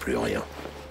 plus rien.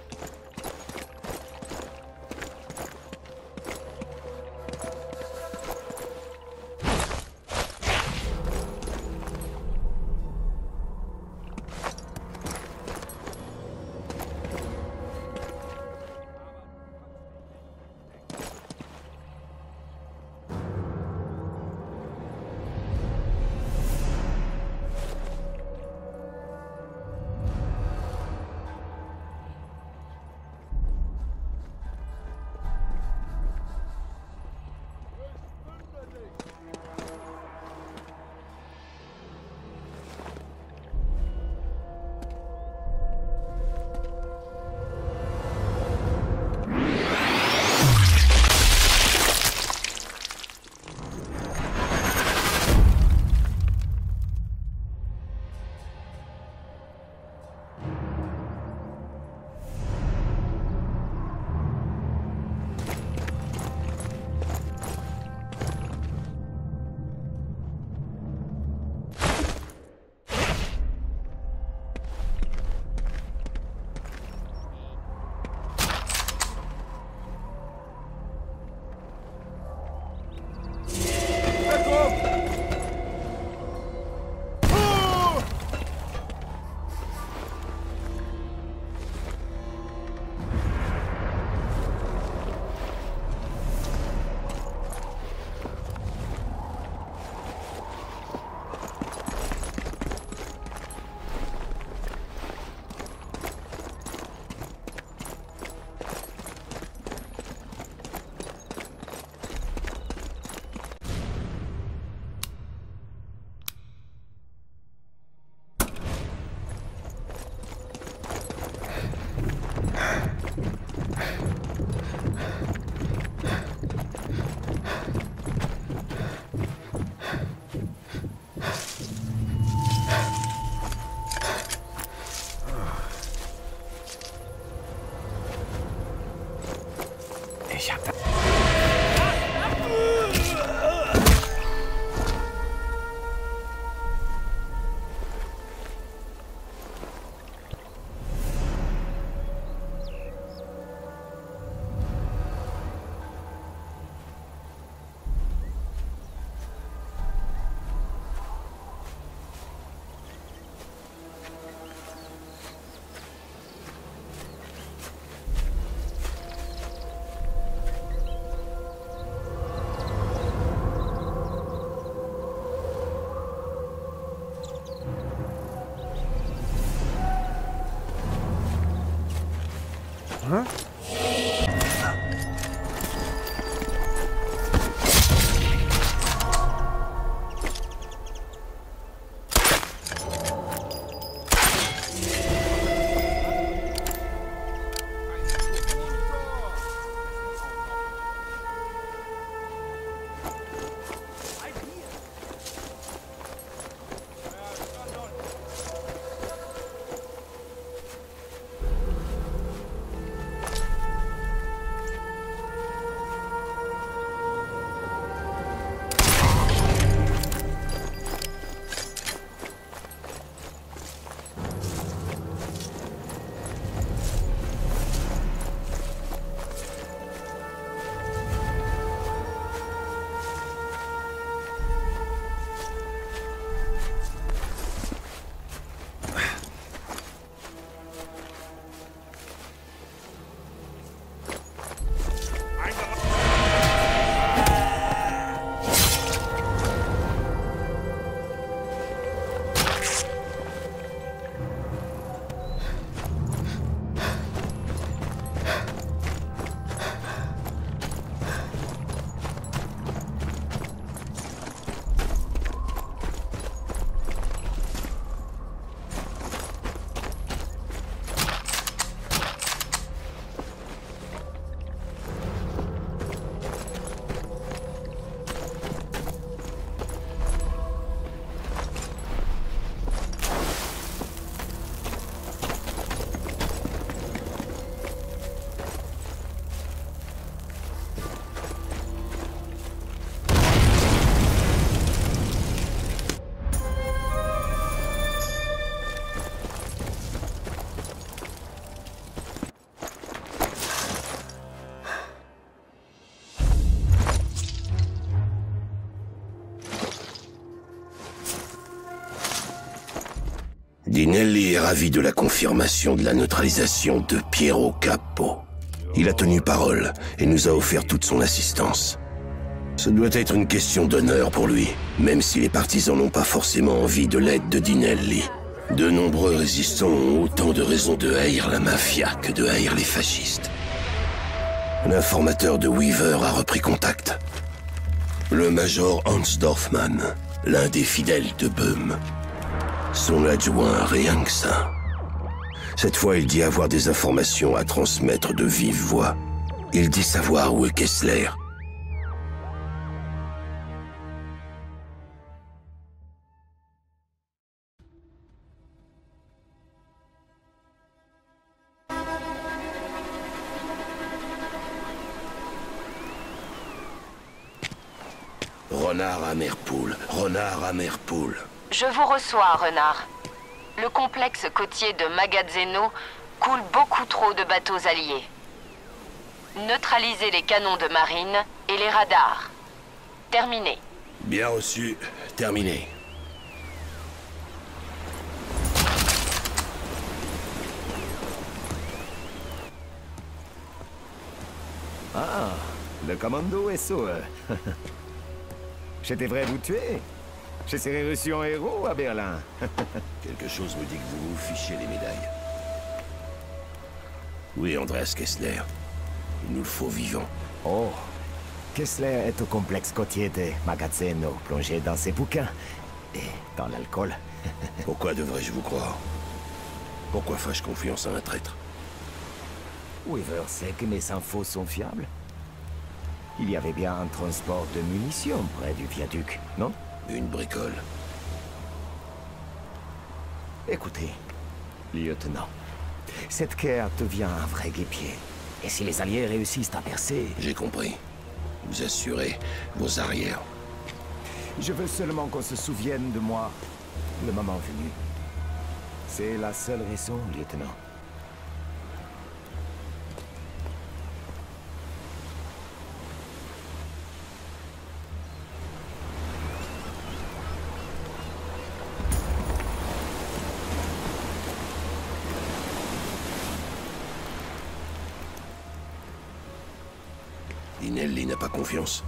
Ich hab da... Huh? Dinelli est ravi de la confirmation de la neutralisation de Piero Capo. Il a tenu parole et nous a offert toute son assistance. Ce doit être une question d'honneur pour lui, même si les partisans n'ont pas forcément envie de l'aide de Dinelli. De nombreux résistants ont autant de raisons de haïr la mafia que de haïr les fascistes. L'informateur de Weaver a repris contact. Le major Hans Dorfman, l'un des fidèles de Böhm. Son adjoint, rien que ça. Cette fois, il dit avoir des informations à transmettre de vive voix. Il dit savoir où est Kessler. Renard à Merpool, renard à Merpool. Je vous reçois, renard. Le complexe côtier de Magazzeno coule beaucoup trop de bateaux alliés. Neutralisez les canons de marine et les radars. Terminé. Bien reçu, terminé. Ah, le commando SOE. Je devrais vous tuer. Je serai reçu en héros à Berlin. Quelque chose me dit que vous vous fichez les médailles. Oui, Andreas Kessler. Il nous le faut vivant. Oh, Kessler est au complexe côtier de Magazzeno, plongé dans ses bouquins et dans l'alcool. Pourquoi devrais-je vous croire? Pourquoi fais-je confiance à un traître? Weaver sait que mes infos sont fiables. Il y avait bien un transport de munitions près du viaduc, non? Une bricole. Écoutez, lieutenant, cette guerre devient un vrai guêpier. Et si les Alliés réussissent à percer... J'ai compris. Vous assurez vos arrières. Je veux seulement qu'on se souvienne de moi le moment venu. C'est la seule raison, lieutenant. Dinelli n'a pas confiance.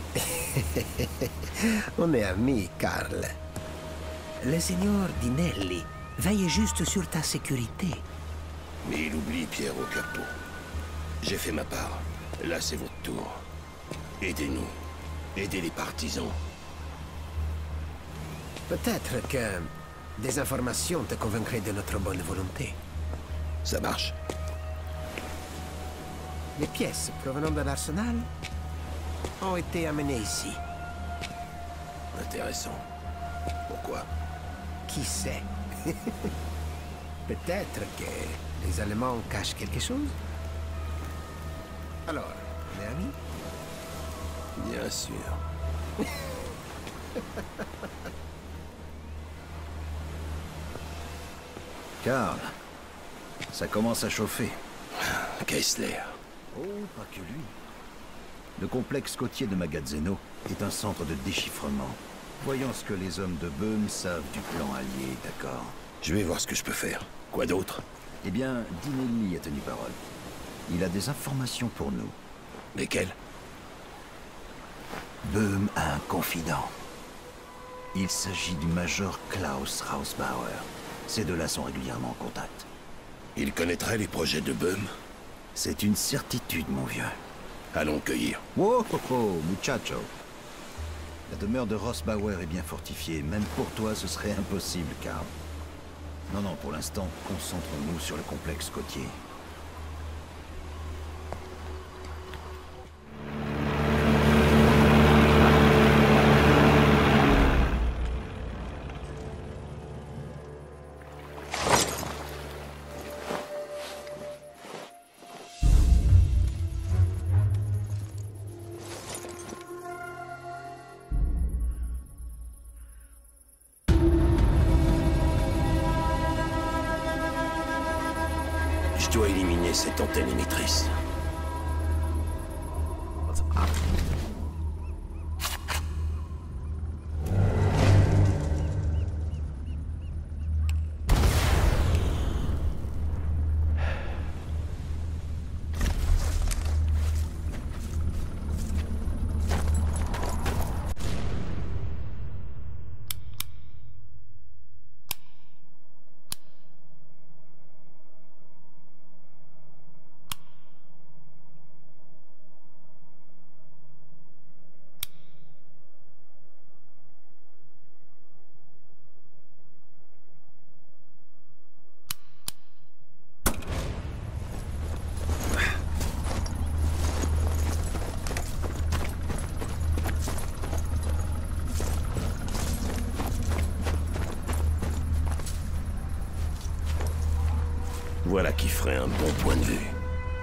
On est amis, Karl. Le seigneur Dinelli veille juste sur ta sécurité. Mais il oublie Piero Capo. J'ai fait ma part. Là, c'est votre tour. Aidez-nous. Aidez les partisans. Peut-être que des informations te convaincraient de notre bonne volonté. Ça marche. Les pièces provenant de l'arsenal ont été amenées ici. Intéressant. Pourquoi? Qui sait? Peut-être que les Allemands cachent quelque chose? Alors, on est amis? Bien sûr. Karl, ça commence à chauffer. Kessler. Oh, pas que lui. Le complexe côtier de Magazzeno est un centre de déchiffrement. Voyons ce que les hommes de Böhm savent du plan allié, d'accord? Je vais voir ce que je peux faire. Quoi d'autre? Eh bien, Dinelli a tenu parole. Il a des informations pour nous. Lesquelles? Böhm a un confident. Il s'agit du major Klaus Rausbauer. Ces deux-là sont régulièrement en contact. Il connaîtrait les projets de Böhm? C'est une certitude, mon vieux. Allons cueillir. Wow, oh, oh, muchacho. La demeure de Rausbauer est bien fortifiée. Même pour toi, ce serait impossible, Karl. Non, non, pour l'instant, concentrons-nous sur le complexe côtier. Je dois éliminer cette antenne émettrice. Voilà qui ferait un bon point de vue.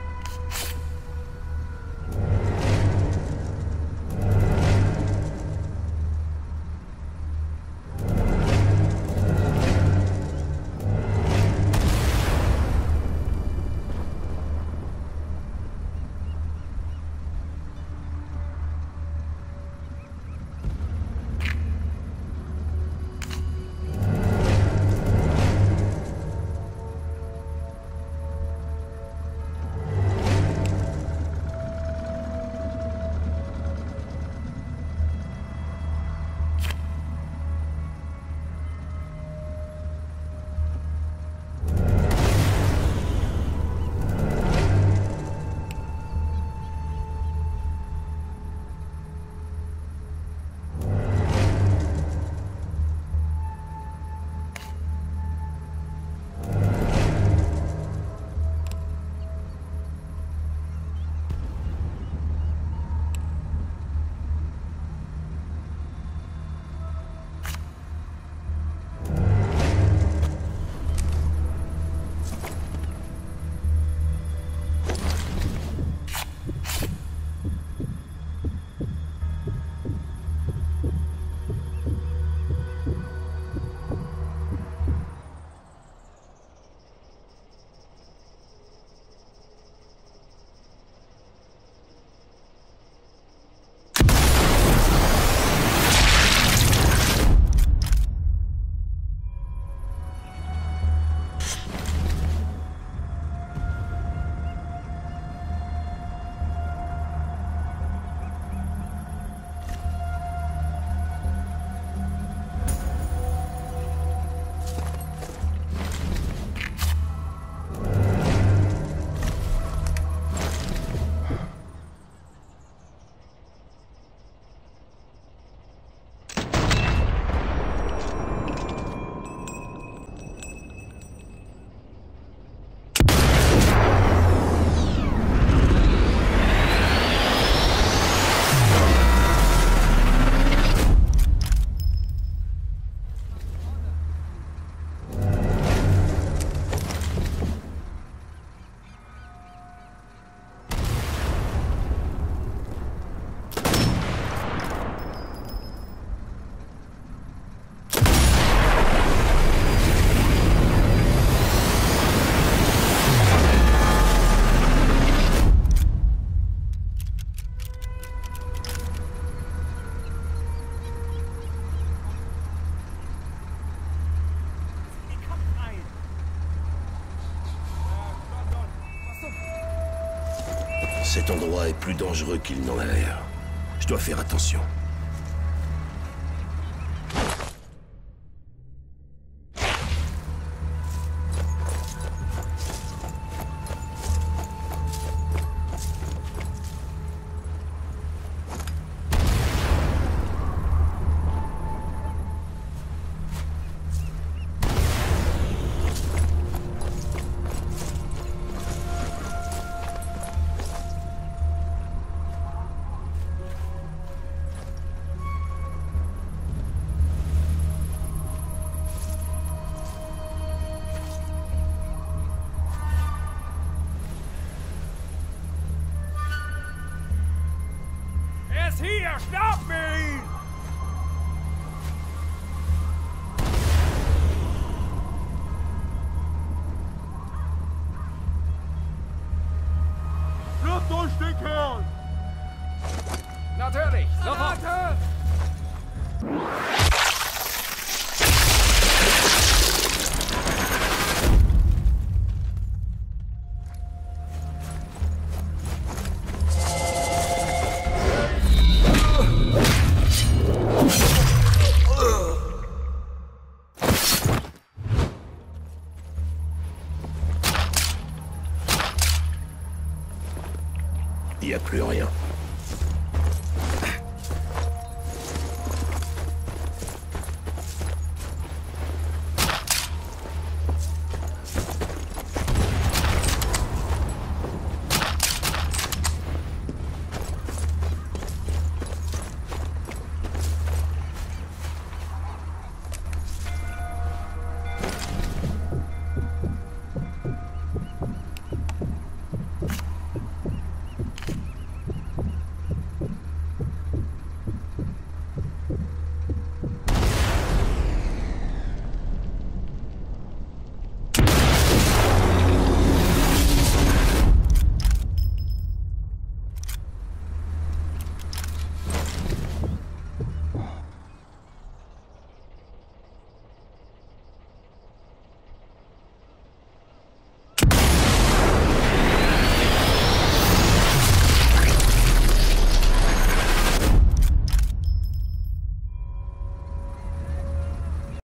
Cet endroit est plus dangereux qu'il n'en a l'air. Je dois faire attention. Here! Stop me! Schnappt euch den Kerl! Natürlich! Sofort! Il n'y a plus rien.